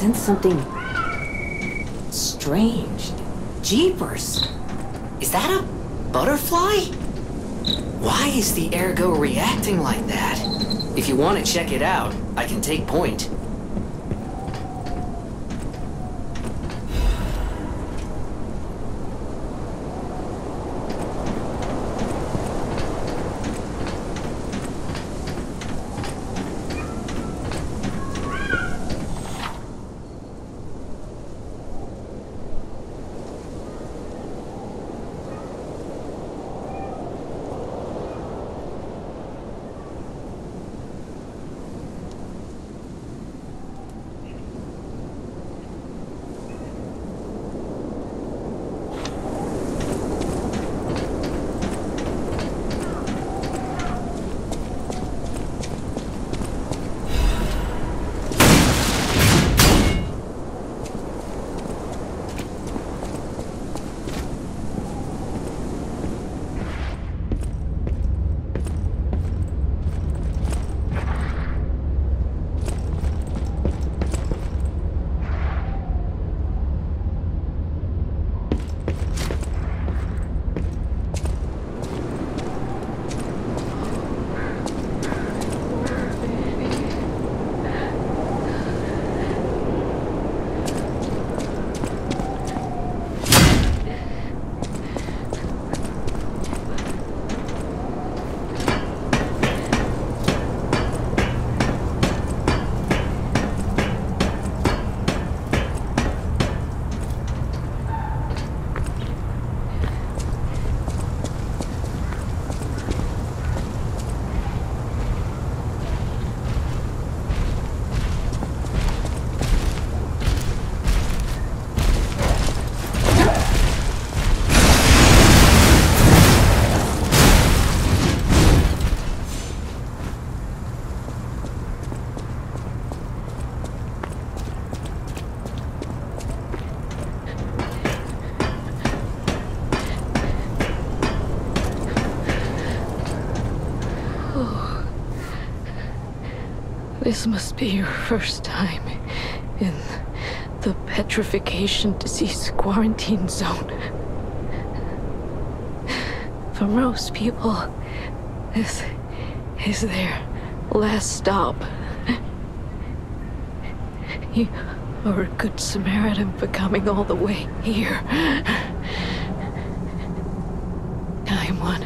sense something strange. Jeepers! Is that a butterfly? Why is the ergo reacting like that? If you want to check it out, I can take point. This must be your first time in the petrification disease quarantine zone. For most people, this is their last stop. You are a good Samaritan for coming all the way here. Kind one,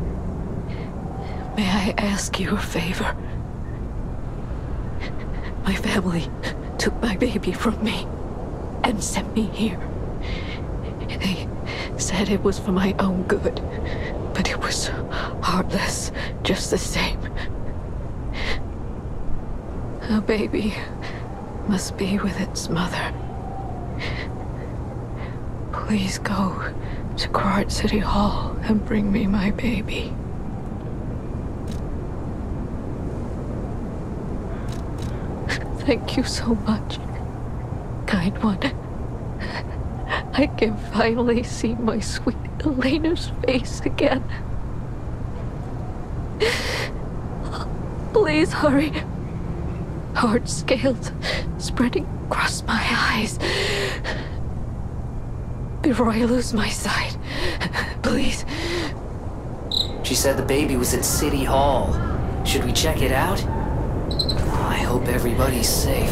may I ask you a favor? My family took my baby from me and sent me here. They said it was for my own good, but it was heartless just the same. A baby must be with its mother. Please go to Krat City Hall and bring me my baby. Thank you so much, kind one. I can finally see my sweet Elena's face again. Please hurry. Hard scales spreading across my eyes. Before I lose my sight, please. She said the baby was at City Hall. Should we check it out? I hope everybody's safe.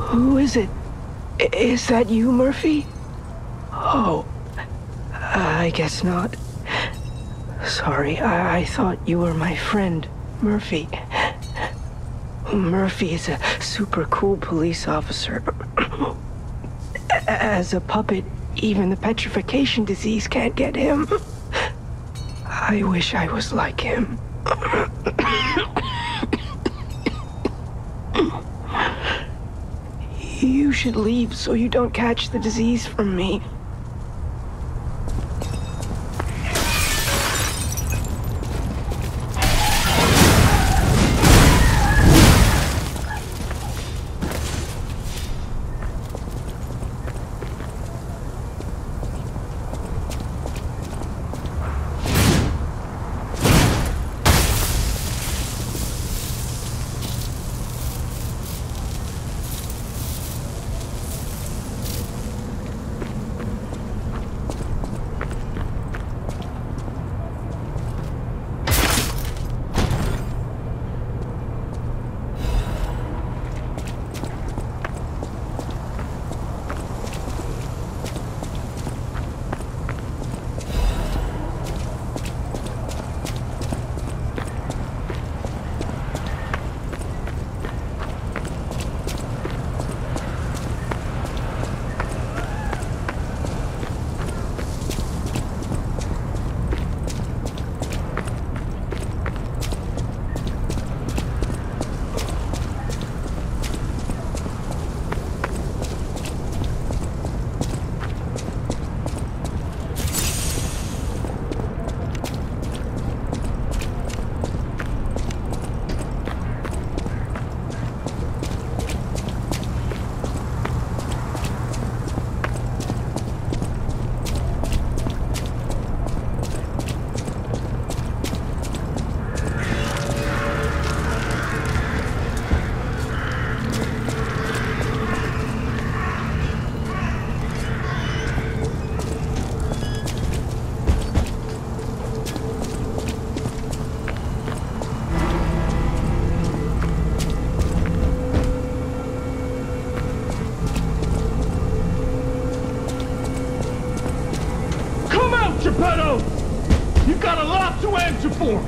Who is it? Is that you, Murphy? Oh, I guess not. Sorry, I thought you were my friend, Murphy. Murphy is a super cool police officer. As a puppet, even the petrification disease can't get him. I wish I was like him. You should leave so you don't catch the disease from me. You've got a lot to answer for!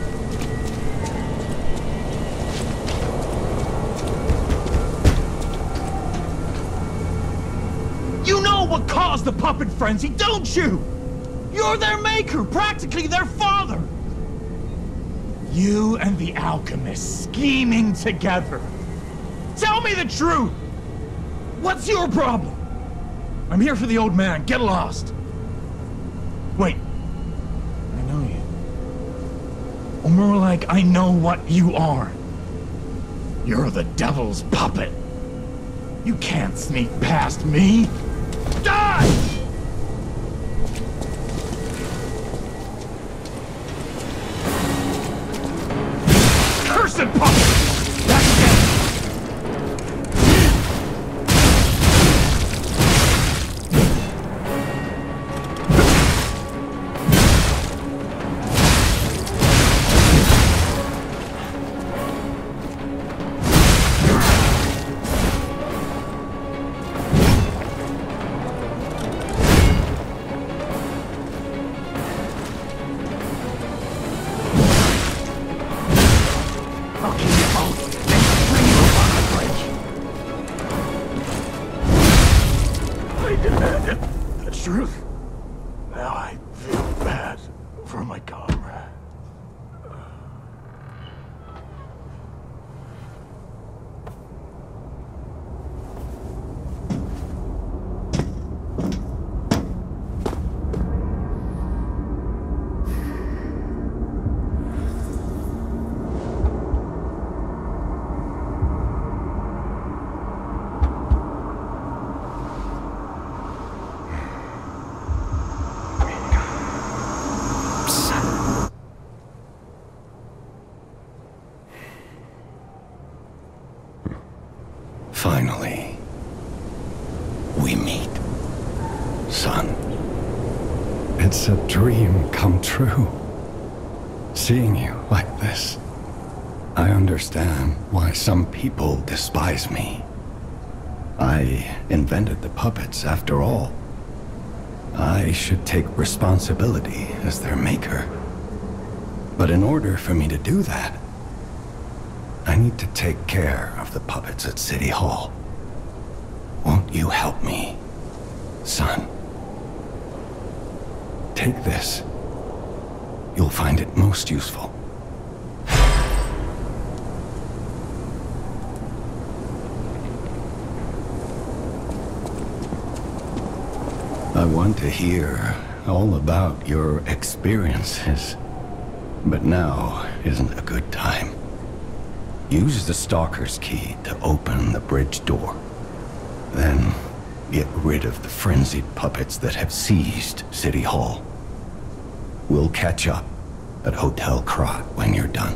You know what caused the puppet frenzy, don't you? You're their maker, practically their father! You and the alchemist scheming together. Tell me the truth! What's your problem? I'm here for the old man, get lost. Wait, I know you. Or more like, I know what you are. You're the devil's puppet. You can't sneak past me. Die! Cursed puppet! That's it! Truth. Now I feel bad for my comrade. Finally, we meet, son. It's a dream come true. Seeing you like this, I understand why some people despise me. I invented the puppets, after all. I should take responsibility as their maker. But in order for me to do that, I need to take care of the puppets at City Hall. Won't you help me, son? Take this. You'll find it most useful. I want to hear all about your experiences, but now isn't a good time. Use the Stalker's key to open the bridge door. Then get rid of the frenzied puppets that have seized City Hall. We'll catch up at Hotel Krat when you're done.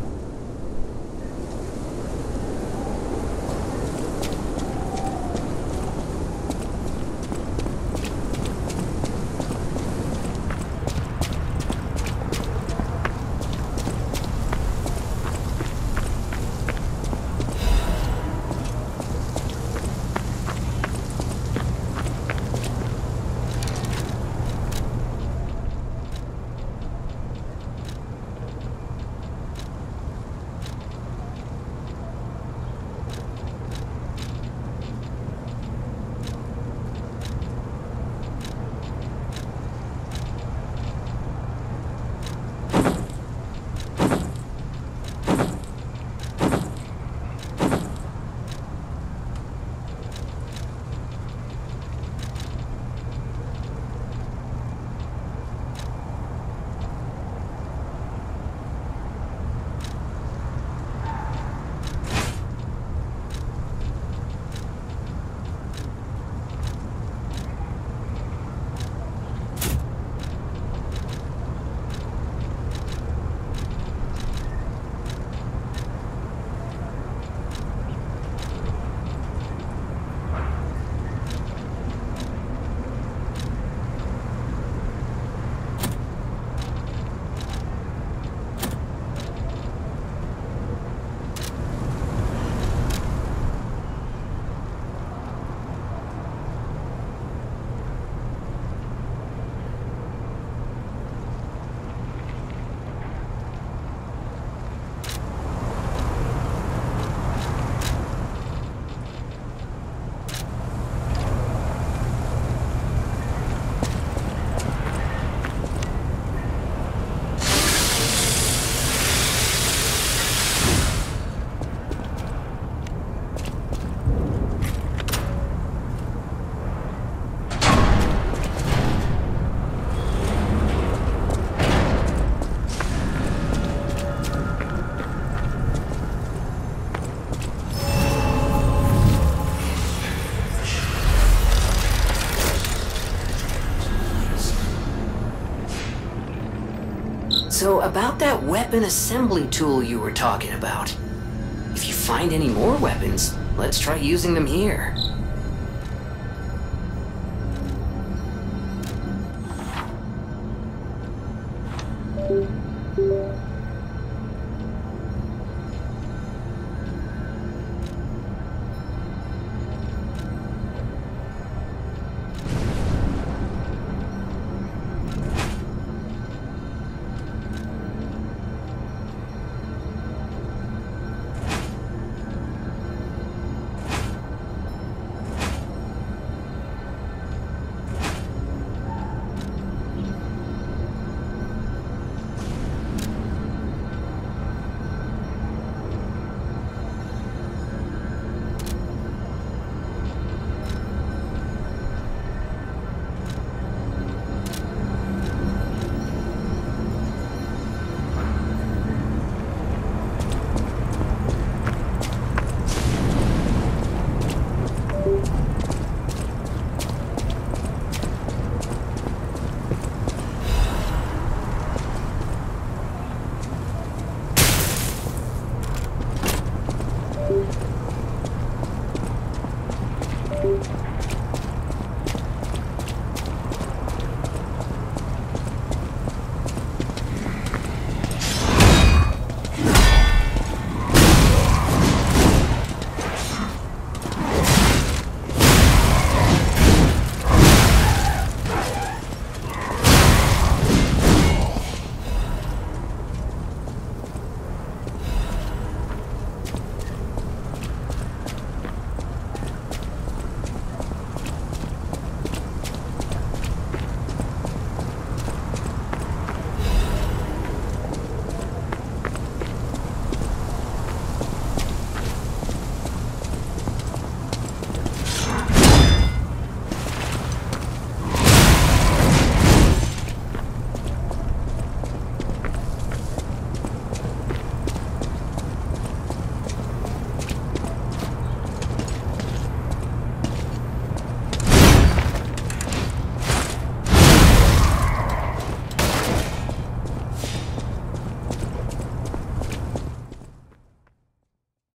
So about that weapon assembly tool you were talking about. If you find any more weapons, let's try using them here.